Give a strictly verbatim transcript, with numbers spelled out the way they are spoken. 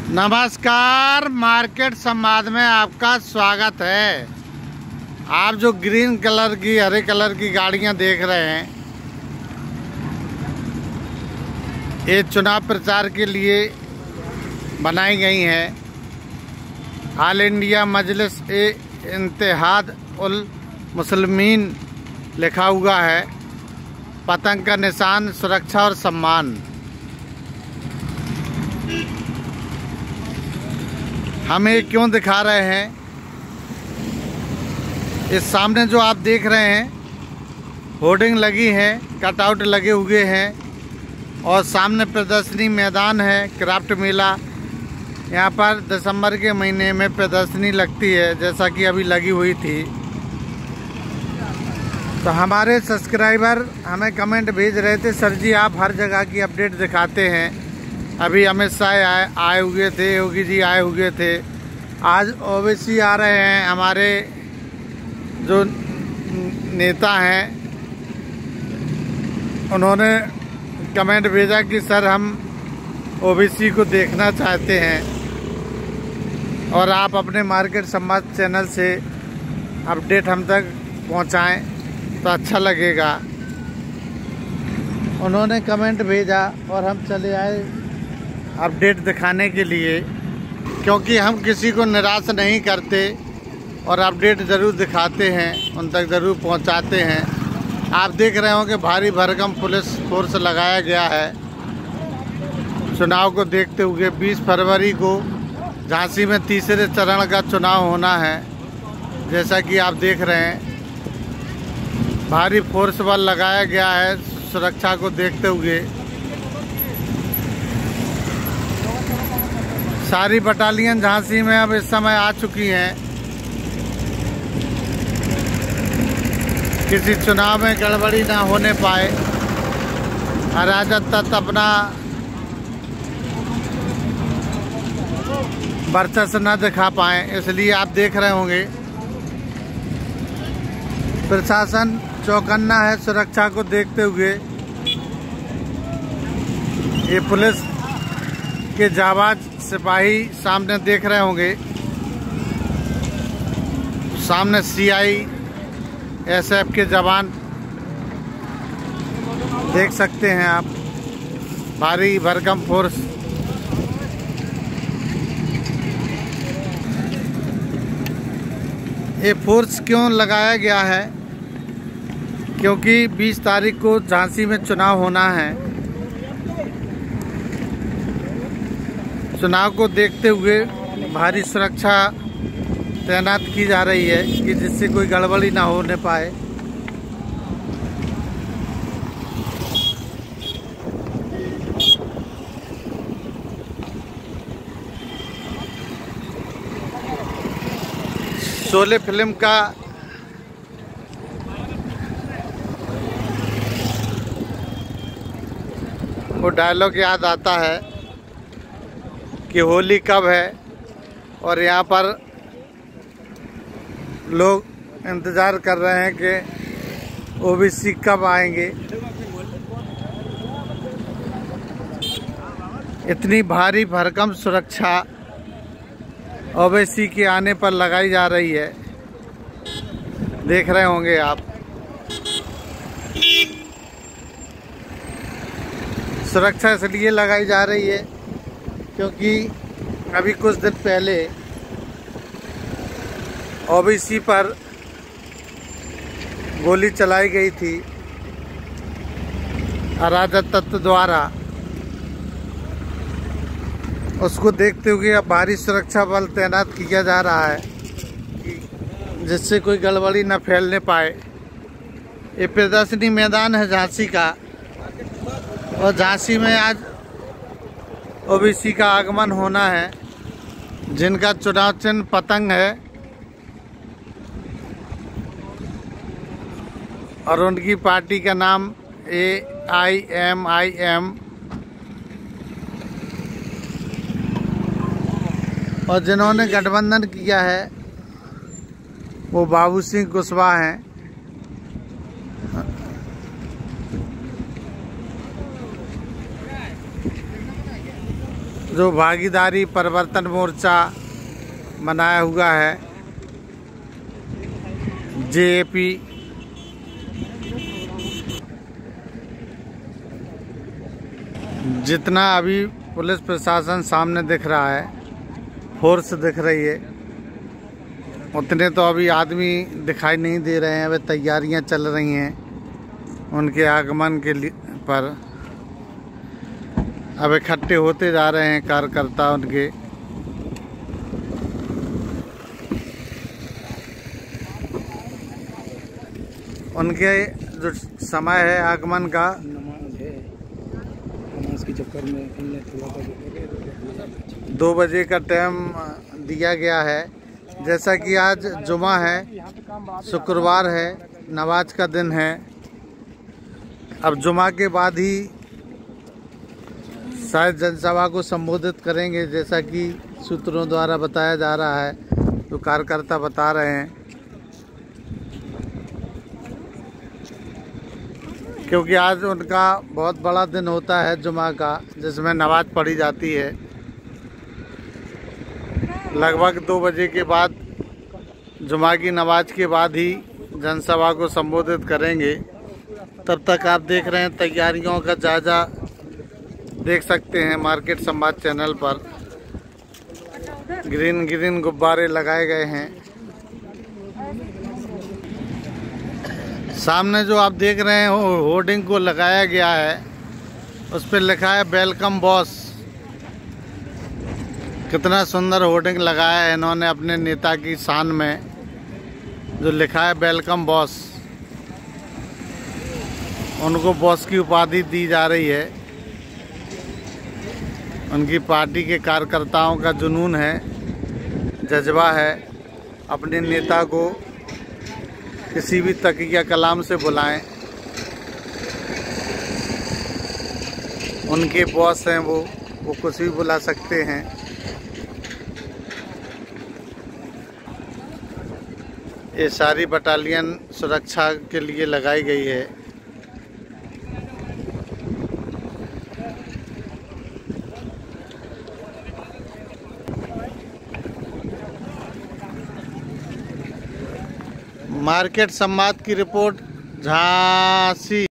नमस्कार, मार्केट संवाद में आपका स्वागत है। आप जो ग्रीन कलर की हरे कलर की गाड़ियां देख रहे हैं, ये चुनाव प्रचार के लिए बनाई गई हैं। ऑल इंडिया मजलिस ए इत्तेहाद उल मुस्लिमीन लिखा हुआ है। पतंग का निशान, सुरक्षा और सम्मान। हम ये क्यों दिखा रहे हैं? इस सामने जो आप देख रहे हैं, होर्डिंग लगी है, कटआउट लगे हुए हैं और सामने प्रदर्शनी मैदान है। क्राफ्ट मेला यहाँ पर दिसंबर के महीने में प्रदर्शनी लगती है, जैसा कि अभी लगी हुई थी। तो हमारे सब्सक्राइबर हमें कमेंट भेज रहे थे, सर जी आप हर जगह की अपडेट दिखाते हैं। अभी अमित शाह आए आए हुए थे, योगी जी आए हुए थे, आज ओवैसी आ रहे हैं। हमारे जो नेता हैं उन्होंने कमेंट भेजा कि सर हम ओवैसी को देखना चाहते हैं और आप अपने मार्केट संवाद चैनल से अपडेट हम तक पहुंचाएं तो अच्छा लगेगा। उन्होंने कमेंट भेजा और हम चले आए अपडेट दिखाने के लिए, क्योंकि हम किसी को निराश नहीं करते और अपडेट ज़रूर दिखाते हैं, उन तक ज़रूर पहुंचाते हैं। आप देख रहे हो कि भारी भरकम पुलिस फोर्स लगाया गया है चुनाव को देखते हुए। बीस फरवरी को झांसी में तीसरे चरण का चुनाव होना है, जैसा कि आप देख रहे हैं। भारी फोर्स बल लगाया गया है सुरक्षा को देखते हुए। सारी बटालियन झांसी में अब इस समय आ चुकी हैं। किसी चुनाव में गड़बड़ी ना होने पाए, अराजक तत्व अपना वर्चस्व न दिखा पाए, इसलिए आप देख रहे होंगे प्रशासन चौकन्ना है सुरक्षा को देखते हुए। ये पुलिस के जाबाज सिपाही सामने देख रहे होंगे, सामने सीआई एसएफ के जवान देख सकते हैं आप। भारी भरकम फोर्स। ये फोर्स क्यों लगाया गया है? क्योंकि बीस तारीख को झांसी में चुनाव होना है। चुनाव को देखते हुए भारी सुरक्षा तैनात की जा रही है कि जिससे कोई गड़बड़ी ना होने पाए। शोले फिल्म का वो डायलॉग याद आता है कि होली कब है, और यहाँ पर लोग इंतज़ार कर रहे हैं कि ओवैसी कब आएंगे। इतनी भारी भरकम सुरक्षा ओवैसी के आने पर लगाई जा रही है, देख रहे होंगे आप। सुरक्षा इसलिए लगाई जा रही है क्योंकि अभी कुछ दिन पहले ओवैसी पर गोली चलाई गई थी अराजक तत्व द्वारा। उसको देखते हुए अब भारी सुरक्षा बल तैनात किया जा रहा है कि जिससे कोई गड़बड़ी न फैलने पाए। ये प्रदर्शनी मैदान है झांसी का, और झांसी में आज ओवैसी का आगमन होना है, जिनका चुनाव चिन्ह पतंग है और उनकी पार्टी का नाम ए आई एम आई एम, और जिन्होंने गठबंधन किया है वो बाबू सिंह कुशवाहा हैं। जो भागीदारी परिवर्तन मोर्चा बनाया हुआ है जे ए पी, जितना अभी पुलिस प्रशासन सामने दिख रहा है, फोर्स दिख रही है, उतने तो अभी आदमी दिखाई नहीं दे रहे हैं। अभी तैयारियां चल रही हैं उनके आगमन के लिए पर। अब इकट्ठे होते जा रहे हैं कार्यकर्ता उनके। उनके जो समय है आगमन का, के चक्कर में दो बजे का टाइम दिया गया है। जैसा कि आज जुमा है, शुक्रवार है, नमाज का दिन है। अब जुमा के बाद ही शायद जनसभा को संबोधित करेंगे, जैसा कि सूत्रों द्वारा बताया जा रहा है, तो कार्यकर्ता बता रहे हैं। क्योंकि आज उनका बहुत बड़ा दिन होता है जुमा का, जिसमें नमाज पढ़ी जाती है। लगभग दो बजे के बाद, जुमा की नमाज के बाद ही जनसभा को संबोधित करेंगे। तब तक आप देख रहे हैं तैयारियों का जायजा देख सकते हैं मार्केट संवाद चैनल पर। ग्रीन ग्रीन गुब्बारे लगाए गए हैं। सामने जो आप देख रहे हैं होर्डिंग को लगाया गया है, उस पर लिखा है वेलकम बॉस। कितना सुंदर होर्डिंग लगाया है इन्होंने अपने नेता की शान में, जो लिखा है वेलकम बॉस। उनको बॉस की उपाधि दी जा रही है। उनकी पार्टी के कार्यकर्ताओं का जुनून है, जज्बा है, अपने नेता को किसी भी तकिया कलाम से बुलाएं। उनके बॉस हैं वो वो कुछ भी बुला सकते हैं। ये सारी बटालियन सुरक्षा के लिए लगाई गई है। मार्केट संवाद की रिपोर्ट, झांसी।